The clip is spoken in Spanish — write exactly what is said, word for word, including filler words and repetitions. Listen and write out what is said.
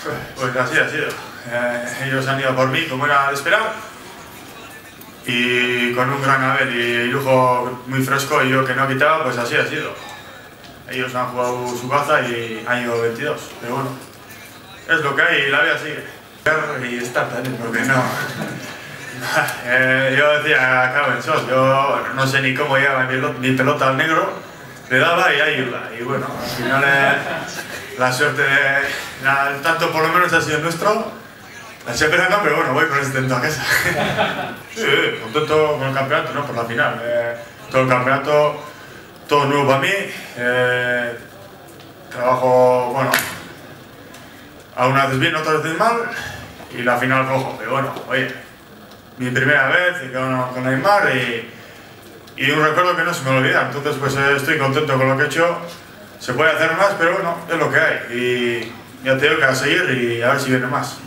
Pues así ha sido. Eh, ellos han ido por mí, como era de esperar, y con un gran Abel y lujo muy fresco, y yo que no quitaba, pues así ha sido. Ellos han jugado su caza y han ido veintidós, pero bueno, es lo que hay y la vida sigue. Y estar también, porque no... eh, yo decía a Carmen Sos, yo no sé ni cómo llegaba mi, mi pelota al negro, le daba y ahí iba, y bueno, al final eh, la suerte, la, el tanto por lo menos ha sido nuestro. La siempre no, pero bueno, voy con ese tento a casa. Sí, contento con el campeonato, ¿no? Por la final. Eh, todo el campeonato, todo nuevo para mí. Eh, trabajo, bueno, algunas veces bien, otras veces mal. Y la final rojo, pero bueno, oye, mi primera vez con, con Neymar y, y un recuerdo que no se me olvida. Entonces, pues eh, estoy contento con lo que he hecho. Se puede hacer más, pero bueno, es lo que hay. Y ya te digo que a seguir y a ver si viene más.